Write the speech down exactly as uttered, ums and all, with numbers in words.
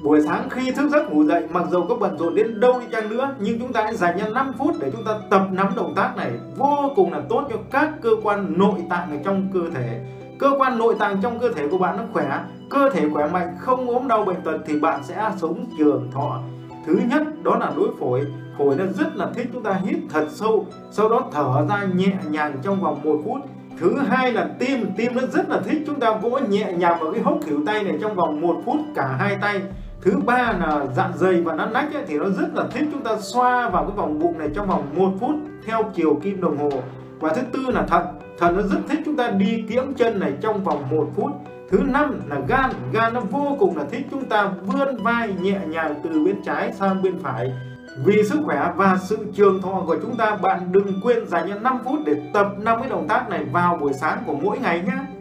Buổi sáng khi thức giấc ngủ dậy, mặc dù có bận rộn đến đâu đi chăng nữa, nhưng chúng ta hãy dành ra năm phút để chúng ta tập nắm động tác này, vô cùng là tốt cho các cơ quan nội tạng ở trong cơ thể. Cơ quan nội tạng trong cơ thể của bạn nó khỏe, cơ thể khỏe mạnh, không ốm đau bệnh tật thì bạn sẽ sống trường thọ. Thứ nhất đó là đối phổi. Phổi nó rất là thích chúng ta hít thật sâu, sau đó thở ra nhẹ nhàng trong vòng một phút. Thứ hai là tim. Tim nó rất là thích chúng ta vỗ nhẹ nhàng vào cái hốc khuỷu tay này trong vòng một phút cả hai tay. Thứ ba là dạ dày và nắn nách ấy, thì nó rất là thích chúng ta xoa vào cái vòng bụng này trong vòng một phút theo chiều kim đồng hồ. Và thứ tư là thận. Thận nó rất thích chúng ta đi kiễng chân này trong vòng một phút. Thứ năm là gan. Gan nó vô cùng là thích chúng ta vươn vai nhẹ nhàng từ bên trái sang bên phải. Vì sức khỏe và sự trường thọ của chúng ta, bạn đừng quên dành năm phút để tập năm cái động tác này vào buổi sáng của mỗi ngày nhé.